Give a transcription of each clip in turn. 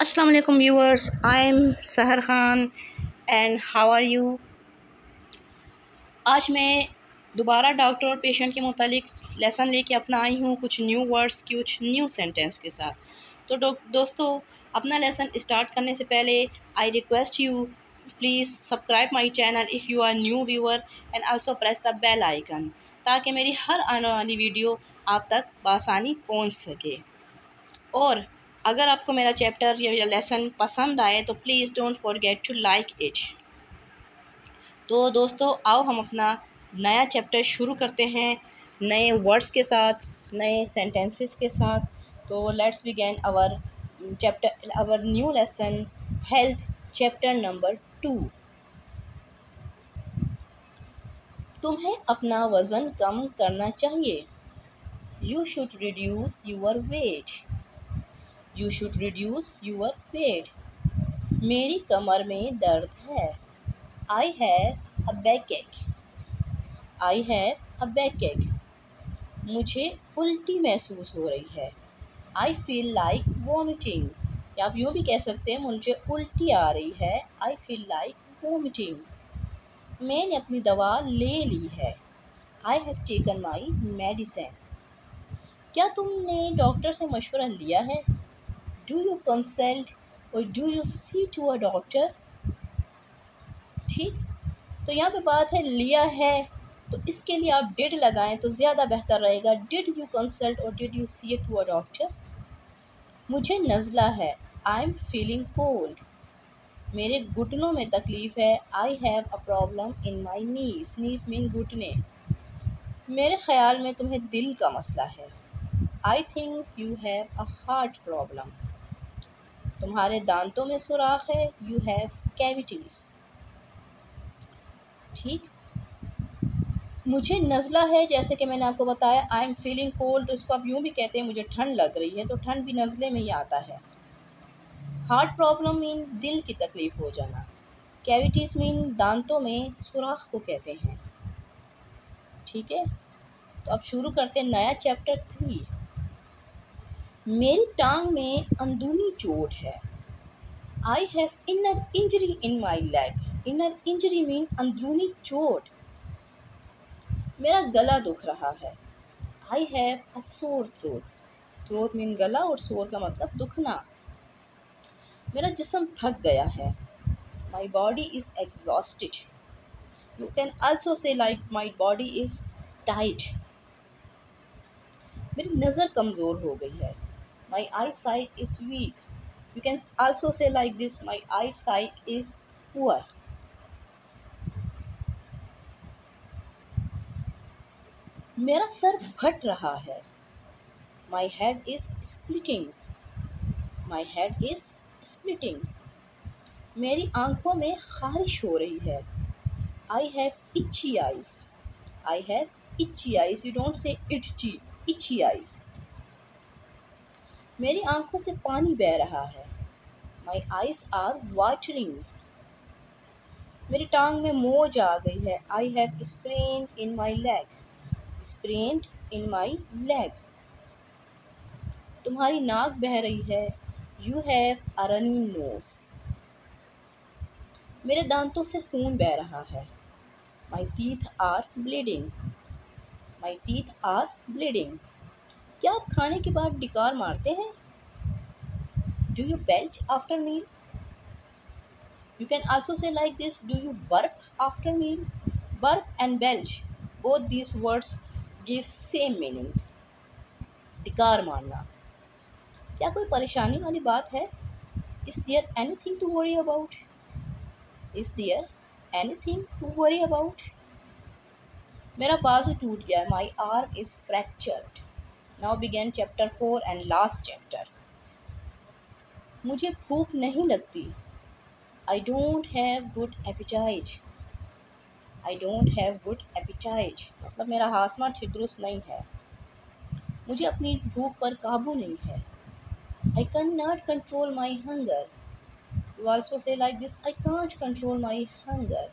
अस्सलाम वालेकुम viewers, I am Sahar Khan and how are you. आज मैं दोबारा डॉक्टर और पेशेंट के मुतालिक लेसन लेके अपना आई हूँ, कुछ न्यू वर्ड्स कुछ न्यू सेंटेंस के साथ। तो दोस्तों, अपना लेसन स्टार्ट करने से पहले I request you please subscribe my channel if you are new viewer and also press the bell icon, ताकि मेरी हर आने वाली वीडियो आप तक बआसानी पहुँच सके। और अगर आपको मेरा चैप्टर या लेसन पसंद आए तो please don't forget to like it. तो दोस्तों, आओ हम अपना नया चैप्टर शुरू करते हैं, नए वर्ड्स के साथ, नए सेंटेंसेस के साथ। तो let's begin our chapter, our new lesson, health, chapter number 2। तुम्हें अपना वज़न कम करना चाहिए। You should reduce your weight. You should reduce your weight. मेरी कमर में दर्द है। I have a backache. I have a backache. मुझे उल्टी महसूस हो रही है। I feel like vomiting. या आप यूँ भी कह सकते हैं, मुझे उल्टी आ रही है। I feel like vomiting. मैंने अपनी दवा ले ली है। I have taken my medicine. क्या तुमने डॉक्टर से मशवरा लिया है? Do you consult or do you see to a doctor? ठीक, तो यहाँ पे बात है लिया है, तो इसके लिए आप डिड लगाएं तो ज़्यादा बेहतर रहेगा। डिड यू कंसल्ट और did you see to a doctor. मुझे नज़ला है। I am feeling cold. मेरे घुटनों में तकलीफ़ है। I have a problem in my knees. Knees mean घुटने। मेरे ख्याल में तुम्हें दिल का मसला है। I think you have a heart problem. तुम्हारे दांतों में सुराख है। You have cavities. ठीक, मुझे नज़ला है, जैसे कि मैंने आपको बताया। आई एम फीलिंग कोल्ड, तो इसको आप यूँ भी कहते हैं मुझे ठंड लग रही है, तो ठंड भी नज़ले में ही आता है। हार्ट प्रॉब्लम मीन दिल की तकलीफ़ हो जाना। कैविटीज़ मीन दांतों में सुराख को कहते हैं। ठीक है, तो अब शुरू करते हैं नया चैप्टर 3। मेरी टांग में अंदरूनी चोट है। I have inner injury in my leg. Inner injury mean अंदरूनी चोट। मेरा गला दुख रहा है। I have a sore throat. Throat mean गला और सोर का मतलब दुखना। मेरा जिस्म थक गया है। My body is exhausted. You can also say like my body is tight. मेरी नज़र कमज़ोर हो गई है। My eye sight is weak. You can also say like this, my eye sight is poor. मेरा सर फट रहा है। My head is splitting. My head is splitting. मेरी आंखों में ख़ारिश हो रही है। I have itchy eyes. I have itchy eyes. You don't से इची, इची आइज़। मेरी आंखों से पानी बह रहा है। My eyes are watering. मेरी टांग में मोच आ गई है। I have sprained in my leg. Sprained in my leg. तुम्हारी नाक बह रही है। You have a running nose. मेरे दांतों से खून बह रहा है। My teeth are bleeding. My teeth are bleeding. क्या आप खाने के बाद डिकार मारते हैं? Do you belch after meal? You can also say like this, do you burp after meal? Burp and belch, both these words give same meaning, डिकार मारना। क्या कोई परेशानी वाली बात है? Is there anything to worry about? Is there anything to worry about? मेरा बाजू टूट गया। My arm is fractured. Now begin chapter 4 and last chapter. मुझे भूख नहीं लगती। I don't have good appetite. I don't have good appetite मतलब मेरा हाजमा दुरुस्त नहीं है। मुझे अपनी भूख पर काबू नहीं है। I can not control my hunger. You also say like this, I can't control my hunger.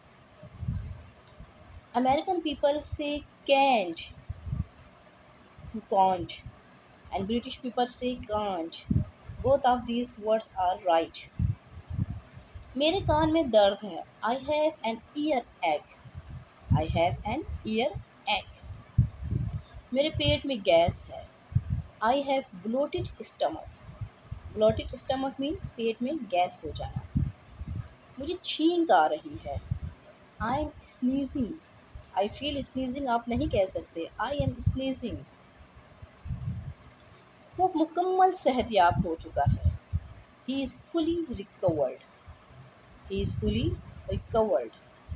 American people say can't, can't, and British people say can't. Both of these words are right. मेरे कान में दर्द है। I have an ear ache. I have an ear ache. मेरे पेट में gas है। I have bloated stomach. Bloated stomach mean पेट में गैस हो जाना। मुझे छींक आ रही है। I am sneezing. I feel sneezing आप नहीं कह सकते। I am sneezing. वो मुकम्मल सेहतयाब हो चुका है। He is fully recovered. He is fully recovered.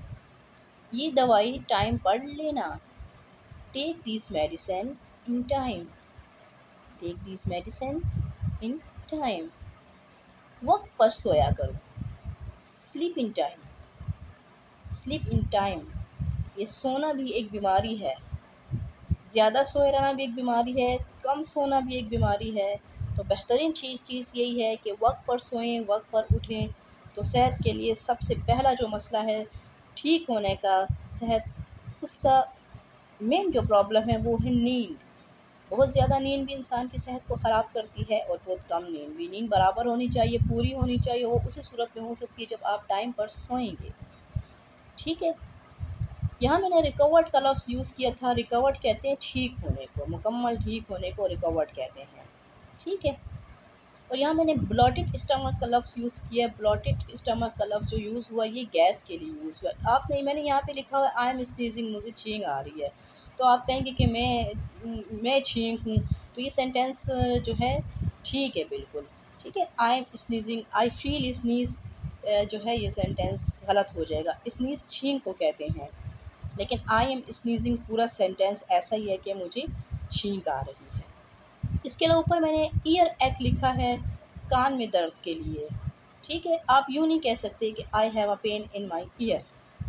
ये दवाई टाइम पर लेना। Take this medicine in time. Take this medicine in time. वक्त पर सोया करो। Sleep in time. Sleep in time. ये सोना भी एक बीमारी है। ज़्यादा सोए रहना भी एक बीमारी है, कम सोना भी एक बीमारी है। तो बेहतरीन चीज़ यही है कि वक्त पर सोएं, वक्त पर उठें। तो सेहत के लिए सबसे पहला जो मसला है ठीक होने का, सेहत, उसका मेन जो प्रॉब्लम है वो है नींद। बहुत ज़्यादा नींद भी इंसान की सेहत को ख़राब करती है और बहुत कम नींद भी। नींद बराबर होनी चाहिए, पूरी होनी चाहिए। वो उसी सूरत में हो सकती है जब आप टाइम पर सोएंगे। ठीक है। यहाँ मैंने रिकवर्ड का लफ्ज़ यूज़ किया था। रिकवर्ड कहते हैं ठीक होने को, मुकम्मल ठीक होने को रिकवर्ड कहते हैं। ठीक है। और यहाँ मैंने ब्लॉटेड स्टमक का लफ्ज़ यूज़ किया। ब्लॉटेड स्टमक का लफ्ज़ जो यूज़ हुआ ये गैस के लिए यूज़ हुआ। आप नहीं, मैंने यहाँ पे लिखा हुआ आई एम स्नीजिंग, मुझे छींक आ रही है। तो आप कहेंगे कि मैं छींक हूँ। तो ये सेंटेंस जो है ठीक है, बिल्कुल ठीक है। I am sneezing, I feel sneeze जो है ये सेंटेंस गलत हो जाएगा। स्नीज छींक को कहते हैं, लेकिन आई एम स्नीजिंग पूरा सेंटेंस ऐसा ही है कि मुझे छींक आ रही है। इसके अलावा ऊपर मैंने ईयर एक लिखा है, कान में दर्द के लिए। ठीक है। आप यूँ नहीं कह सकते कि I have a pain in my ear.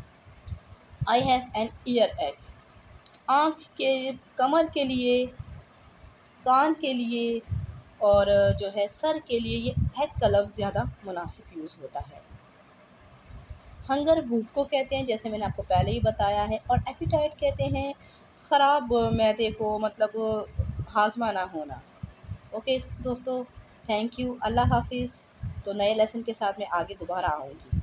I have an ear ache. आँख के, कमर के लिए, कान के लिए और जो है सर के लिए ये एक का लफ्ज़ ज़्यादा मुनासिब यूज़ होता है। हंगर भूख को कहते हैं, जैसे मैंने आपको पहले ही बताया है। और एपिटाइट कहते हैं ख़राब मैदे को, मतलब हाजमा ना होना। ओके दोस्तों, थैंक यू, अल्लाह हाफिज़। तो नए लेसन के साथ मैं आगे दोबारा आऊँगी।